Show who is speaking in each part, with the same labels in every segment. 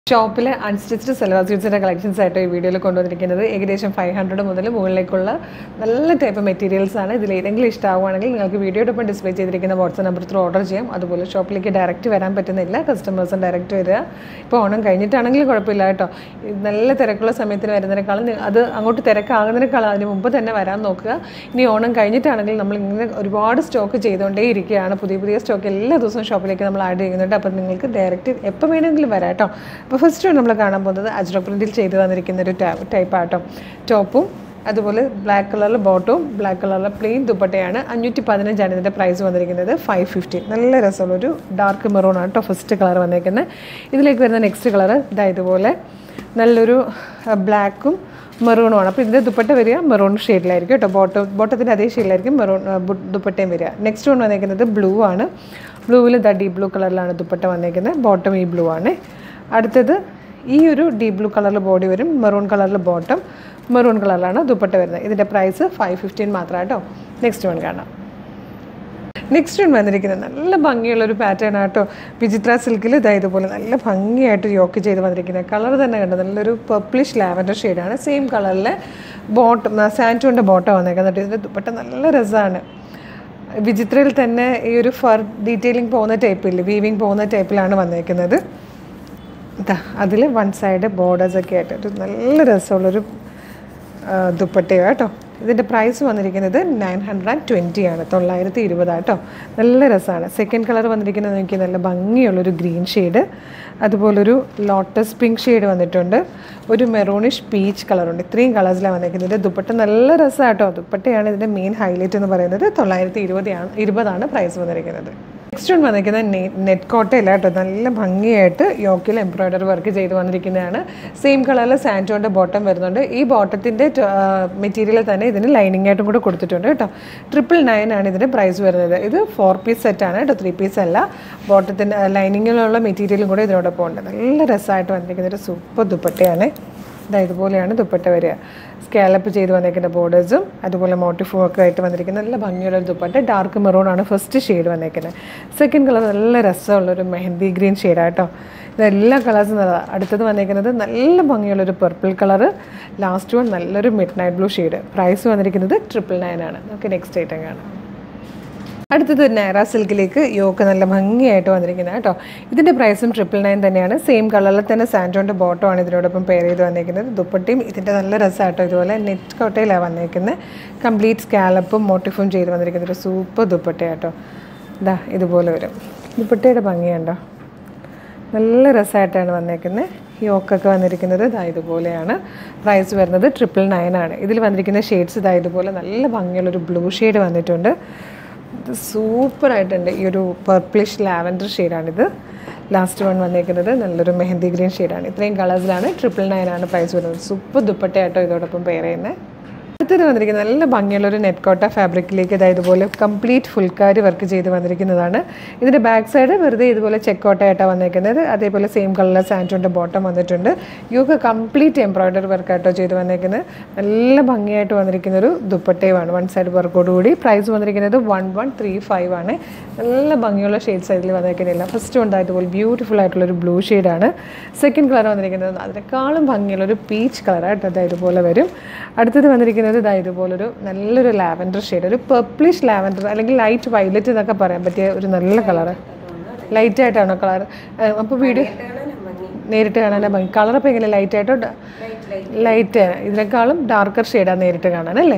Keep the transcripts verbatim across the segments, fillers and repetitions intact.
Speaker 1: ഷോപ്പിലെ unstitched salwar സ്യൂട്ട്സിൻ്റെ collections ആയിട്ട് ഈ വീഡിയോയിൽ കൊണ്ടുവന്നിരിക്കുന്നത് ഏകദേശം ഫൈവ് ഹൺഡ്രഡ് മുതൽ മുകളിലേക്കുള്ള നല്ല ടൈപ്പ് മെറ്റീരിയൽസ് ആണ്. ഇതിൽ ഏതെങ്കിലും ഇഷ്ടമാവുകയാണെങ്കിൽ നിങ്ങൾക്ക് വീഡിയോടൊപ്പം ഡിസ്പ്ലേ ചെയ്തിരിക്കുന്ന വാട്സ്ആപ്പ് നമ്പർ ത്രൂ ഓർഡർ ചെയ്യാം. അതുപോലെ ഷോപ്പിലേക്ക് ഡയറക്റ്റ് വരാൻ പറ്റുന്നില്ല, കസ്റ്റമേഴ്സും ഡയറക്റ്റ് വരിക. ഇപ്പോൾ ഓണം കഴിഞ്ഞിട്ടാണെങ്കിലും കുഴപ്പമില്ല കേട്ടോ. നല്ല തിരക്കുള്ള സമയത്തിന് വരുന്നതിനേക്കാളും അത് അങ്ങോട്ട് തിരക്കാകുന്നതിനേക്കാളും അതിന് മുമ്പ് തന്നെ വരാൻ നോക്കുക. ഇനി ഓണം കഴിഞ്ഞിട്ടാണെങ്കിൽ നമ്മൾ ഇങ്ങനെ ഒരുപാട് സ്റ്റോക്ക് ചെയ്തുകൊണ്ടേ ഇരിക്കുകയാണ്. പുതിയ പുതിയ സ്റ്റോക്ക് എല്ലാ ദിവസവും ഷോപ്പിലേക്ക് നമ്മൾ ആഡ് ചെയ്യുന്നുണ്ട്. അപ്പോൾ നിങ്ങൾക്ക് ഡയറക്റ്റ് എപ്പോൾ വേണമെങ്കിലും വരാം കേട്ടോ. അപ്പോൾ ഫസ്റ്റ് നമ്മൾ കാണാൻ പോകുന്നത് അജ്രോ പ്രിൻറ്റിൽ ചെയ്ത് വന്നിരിക്കുന്ന ഒരു ടൈപ്പ് ആട്ടോ. ടോപ്പും അതുപോലെ ബ്ലാക്ക് കളറിൽ ബോട്ടവും ബ്ലാക്ക് കളറിൽ പ്ലെയിൻ ദുപ്പട്ടയാണ്. അഞ്ഞൂറ്റി പതിനഞ്ചാണ് ഇതിൻ്റെ പ്രൈസ് വന്നിരിക്കുന്നത്. Five fifty. നല്ല രസമുള്ളൊരു ഡാർക്ക് മെറൂൺ ആണ് കേട്ടോ ഫസ്റ്റ് കളർ വന്നിരിക്കുന്നത്. ഇതിലേക്ക് വരുന്ന നെക്സ്റ്റ് കളർ ഇതാ ഇതുപോലെ നല്ലൊരു ബ്ലാക്കും മെറൂണുമാണ്. അപ്പോൾ ഇതിൻ്റെ ദുപ്പട്ട വരിക മെറൂൺ ഷെയ്ഡിലായിരിക്കും കേട്ടോ. ബോട്ടം ബോട്ടത്തിൻ്റെ അതേ ഷെയ്ഡിലായിരിക്കും മെറൂൺ ദുപ്പട്ടയും വരിക. നെക്സ്റ്റ് വൺ വന്നിരിക്കുന്നത് ബ്ലൂ ആണ്. ബ്ലൂവിൽ ദ ഡീപ് ബ്ലൂ കളറിലാണ് ദുപ്പട്ട വന്നിരിക്കുന്നത്. ബോട്ടം ഈ ബ്ലൂ ആണ്. അടുത്തത് ഈ ഒരു ഡീപ് ബ്ലൂ കളറിൽ ബോഡി വരും, മെറൂൺ കളറിൽ ബോട്ടം, മെറൂൺ കളറിലാണ് ദുപ്പട്ട വരുന്നത്. ഇതിൻ്റെ പ്രൈസ് ഫൈവ് ഫിഫ്റ്റീൻ മാത്രം കേട്ടോ. നെക്സ്റ്റ് വൺ കാണാം. നെക്സ്റ്റ് വൺ വന്നിരിക്കുന്നത് നല്ല ഭംഗിയുള്ളൊരു പാറ്റേൺ ആട്ടോ. വിചിത്ര സിൽക്കിൽ ഇതാ ഇതുപോലെ നല്ല ഭംഗിയായിട്ട് യോക്ക് ചെയ്ത് വന്നിരിക്കുന്നത്. കളർ തന്നെ കണ്ടോ, നല്ലൊരു പർപ്പിളിഷ് ലാവൻഡർ ഷെയ്ഡാണ്. സെയിം കളറിൽ ബോട്ടം സാൻറ്റോൻ്റെ ബോട്ടം വന്നേക്കുന്നത്. ഇതിൻ്റെ ദുപ്പട്ട നല്ല രസമാണ്. വിചിത്രയിൽ തന്നെ ഈ ഒരു ഫർ ഡീറ്റെയിലിംഗ് പോകുന്ന ടൈപ്പിൽ വീവിങ് പോകുന്ന ടൈപ്പിലാണ് വന്നേക്കുന്നത്. ഇതാ അതിൽ വൺ സൈഡ് ബോർഡേഴ്സൊക്കെ ആയിട്ട് ഒരു നല്ല രസമുള്ളൊരു ദുപ്പട്ടയോ കേട്ടോ. ഇതിൻ്റെ പ്രൈസ് വന്നിരിക്കുന്നത് നയൻ ഹൺഡ്രഡ് ആൻഡ് ട്വൻറ്റി ആണ്, തൊള്ളായിരത്തി ഇരുപതാട്ടോ. നല്ല രസമാണ്. സെക്കൻഡ് കളർ വന്നിരിക്കുന്നത് എനിക്ക് നല്ല ഭംഗിയുള്ളൊരു ഗ്രീൻ ഷെയ്ഡ്, അതുപോലൊരു ലോട്ടസ് പിങ്ക് ഷെയ്ഡ് വന്നിട്ടുണ്ട്, ഒരു മെറൂണിഷ് പീച്ച് കളറുണ്ട്. ഇത്രയും കളേഴ്സിലാണ് വന്നിരിക്കുന്നത്. ദുപ്പട്ട നല്ല രസമാട്ടോ. ദുപ്പട്ടയാണ് ഇതിൻ്റെ മെയിൻ ഹൈലൈറ്റ് എന്ന് പറയുന്നത്. തൊള്ളായിരത്തി ഇരുപതാണ് ഇരുപതാണ് പ്രൈസ് വന്നിരിക്കുന്നത്. നെക്സ്റ്റ് വൺ വന്നിരിക്കുന്നത് നെ നെറ്റ് കോട്ടയില്ല കേട്ടോ. നല്ല ഭംഗിയായിട്ട് യോക്കിൽ എംബ്രോയ്ഡറി വർക്ക് ചെയ്ത് വന്നിരിക്കുന്നതാണ്. സെയിം കളറിൽ സാൻറ്റോൻ്റെ ബോട്ടം വരുന്നുണ്ട്. ഈ ബോട്ടത്തിൻ്റെ മെറ്റീരിയൽ തന്നെ ഇതിന് ലൈനിങ് ആയിട്ടും കൂടെ കൊടുത്തിട്ടുണ്ട് കേട്ടോ. ട്രിപ്പിൾ നയൻ ആണ് ഇതിൻ്റെ പ്രൈസ് വരുന്നത്. ഇത് ഫോർ പീസ് സെറ്റാണ് കേട്ടോ, ത്രീ പീസ് അല്ല. ബോട്ടത്തിൻ്റെ ലൈനിങ്ങിലുള്ള മെറ്റീരിയലും കൂടെ ഇതിനോടൊപ്പം ഉണ്ട്. നല്ല രസമായിട്ട് വന്നിരിക്കുന്ന ഒരു സൂപ്പർ ദുപ്പട്ടയാണ്. ഇതാ ഇതുപോലെയാണ് ദുപ്പട്ട വരിക. സ്കാലപ്പ് ചെയ്ത് വന്നിരിക്കുന്ന ബോർഡേഴ്സും അതുപോലെ മോട്ടിഫും ഒക്കെ ആയിട്ട് വന്നിരിക്കുന്ന നല്ല ഭംഗിയുള്ള ഒരു ദുപ്പട്ട. ഡാർക്ക് മെറൂൺ ആണ് ഫസ്റ്റ് ഷെയ്ഡ് വന്നിരിക്കുന്നത്. സെക്കൻഡ് കളർ നല്ല രസമുള്ളൊരു മെഹന്തി ഗ്രീൻ ഷെയ്ഡാട്ടോ. ഇതെല്ലാ കളേഴ്സും നല്ലതാണ്. അടുത്തത് വന്നിരിക്കുന്നത് നല്ല ഭംഗിയുള്ളൊരു പർപ്പിൾ കളറ്. ലാസ്റ്റ് വൺ നല്ലൊരു midnight blue shade. Price വന്നിരിക്കുന്നത് ട്രിപ്പിൾ നയൻ ആണ്. നമുക്ക് നെക്സ്റ്റ് ഐറ്റം കാണാം. അടുത്തത് നൈറ സിൽക്കിലേക്ക് യോക്ക് നല്ല ഭംഗിയായിട്ട് വന്നിരിക്കുന്നത് കേട്ടോ. ഇതിൻ്റെ പ്രൈസും ട്രിപ്പിൾ നയൻ തന്നെയാണ്. സെയിം കളറിൽ തന്നെ സാൻറ്റോൻ്റെ ബോട്ടമാണ് ഇതിനോടൊപ്പം പെയർ ചെയ്ത് വന്നിരിക്കുന്നത്. ദുപ്പട്ടയും ഇതിൻ്റെ നല്ല രസമായിട്ടോ. ഇതുപോലെ നെറ്റ് കോട്ടയിലാണ് വന്നിരിക്കുന്നത്. കംപ്ലീറ്റ് സ്കാലപ്പും മോട്ടിഫും ചെയ്ത് വന്നിരിക്കുന്ന ഒരു സൂപ്പർ ദുപ്പട്ടയാട്ടോ. ഇതാ ഇതുപോലെ വരും. ദുപ്പട്ടയുടെ ഭംഗിയുണ്ടോ, നല്ല രസമായിട്ടാണ് വന്നിരിക്കുന്നത്. യോക്കൊക്കെ വന്നിരിക്കുന്നത് ഇതാ ഇതുപോലെയാണ്. പ്രൈസ് വരുന്നത് ട്രിപ്പിൾ നയൻ ആണ്. ഇതിൽ വന്നിരിക്കുന്ന ഷെയ്ഡ്സ് ഇതാ ഇതുപോലെ നല്ല ഭംഗിയുള്ളൊരു ബ്ലൂ ഷെയ്ഡ് വന്നിട്ടുണ്ട്. ഇത് സൂപ്പറായിട്ടുണ്ട്. ഈ ഒരു പർപ്പിളിഷ് ലാവൻഡർ ഷെയ്ഡാണിത്. ലാസ്റ്റ് വൺ വന്നിരിക്കുന്നത് നല്ലൊരു മെഹന്തി ഗ്രീൻ ഷെയ്ഡാണ്. ഇത്രയും കളേഴ്സിലാണ്. ട്രിപ്പിൾ നയൻ ആണ് പ്രൈസ് വരുന്നത്. സൂപ്പർ ദുപ്പട്ടയാട്ടോ ഇതോടൊപ്പം പെയർ ചെയ്യുന്നത്. അടുത്തത് വന്നിരിക്കുന്നത് നല്ല ഭംഗിയുള്ളൊരു നെറ്റ് കോട്ട ഫാബ്രിക്കിലേക്ക് ഇതാ ഇതുപോലെ കംപ്ലീറ്റ് ഫുൾക്കാരി വർക്ക് ചെയ്ത് വന്നിരിക്കുന്നതാണ്. ഇതിൻ്റെ ബാക്ക് സൈഡ് വെറുതെ ഇതുപോലെ ചെക്ക് കോട്ടയായിട്ടാണ് വന്നിരിക്കുന്നത്. അതേപോലെ സെയിം കളറിലെ സാൻറ്റോൻ്റെ ബോട്ടം വന്നിട്ടുണ്ട്. യോക്ക് കംപ്ലീറ്റ് എംബ്രോയ്ഡറി വർക്കായിട്ടോ ചെയ്ത് വന്നിരിക്കുന്നത്. നല്ല ഭംഗിയായിട്ട് വന്നിരിക്കുന്നൊരു ദുപ്പട്ടയുമാണ് വൺ സൈഡ് വർക്കോടുകൂടി. പ്രൈസ് വന്നിരിക്കുന്നത് വൺ വൺ ത്രീ ഫൈവ് ആണ്. നല്ല ഭംഗിയുള്ള ഷെയ്ഡ് സൈഡിൽ വന്നിരിക്കുന്നില്ല. ഫസ്റ്റ് ഉണ്ട് ഇതുപോലെ ബ്യൂട്ടിഫുൾ ആയിട്ടുള്ളൊരു ബ്ലൂ ഷെയ്ഡാണ്. സെക്കൻഡ് കളർ വന്നിരിക്കുന്നത് അതിനേക്കാളും ഭംഗിയുള്ളൊരു പീച്ച് കളറായിട്ട് അത് ഇതുപോലെ വരും. അടുത്തത് വന്നിരിക്കുന്നത് ഇതാ ഇതുപോലൊരു നല്ലൊരു ലാവൻഡർ ഷെയ്ഡ്, ഒരു പർപ്പിളിഷ് ലാവൻഡർ അല്ലെങ്കിൽ ലൈറ്റ് വയലറ്റ് എന്നൊക്കെ പറയാൻ പറ്റിയ ഒരു നല്ല കളറ്. ലൈറ്റായിട്ടാണോ കളർ? അപ്പോൾ വീഡിയോ നേരിട്ട് കാണാനാ ഭംഗി. കളറപ്പോൾ എങ്ങനെ ലൈറ്റായിട്ടോ? ലൈറ്റ് ഇതിനേക്കാളും ഡാർക്കർ ഷെയ്ഡാണ് നേരിട്ട് കാണാനല്ലേ?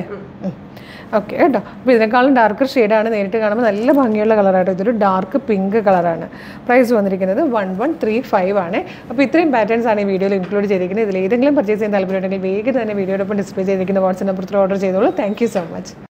Speaker 1: ഓക്കെ കേട്ടോ. അപ്പോൾ ഇതിനേക്കാളും ഡാർക്കർ ഷെയ്ഡാണ് നേരിട്ട് കാണുമ്പോൾ നല്ല ഭംഗിയുള്ള കളറായിട്ടോ. ഇതൊരു ഡാർക്ക് പിങ്ക് കളറാണ്. പ്രൈസ് വന്നിരിക്കുന്നത് വൺ വൺ ത്രീ ഫൈവ് ആണ്. അപ്പോൾ ഇത്രയും പാറ്റേൺസ് ആണ് ഈ വീഡിയോയിൽ ഇൻക്ലൂഡ് ചെയ്തിരിക്കുന്നത്. ഇതിൽ ഏതെങ്കിലും പർച്ചേസ് ചെയ്യാൻ താല്പര്യമുണ്ടെങ്കിൽ വേഗം തന്നെ വീഡിയോടൊപ്പം ഡിസ്പ്ലേ ചെയ്തിരിക്കുന്ന വാട്സ്ആപ്പ് നമ്പർ ഓർഡർ ചെയ്തോളൂ. Thank you so much.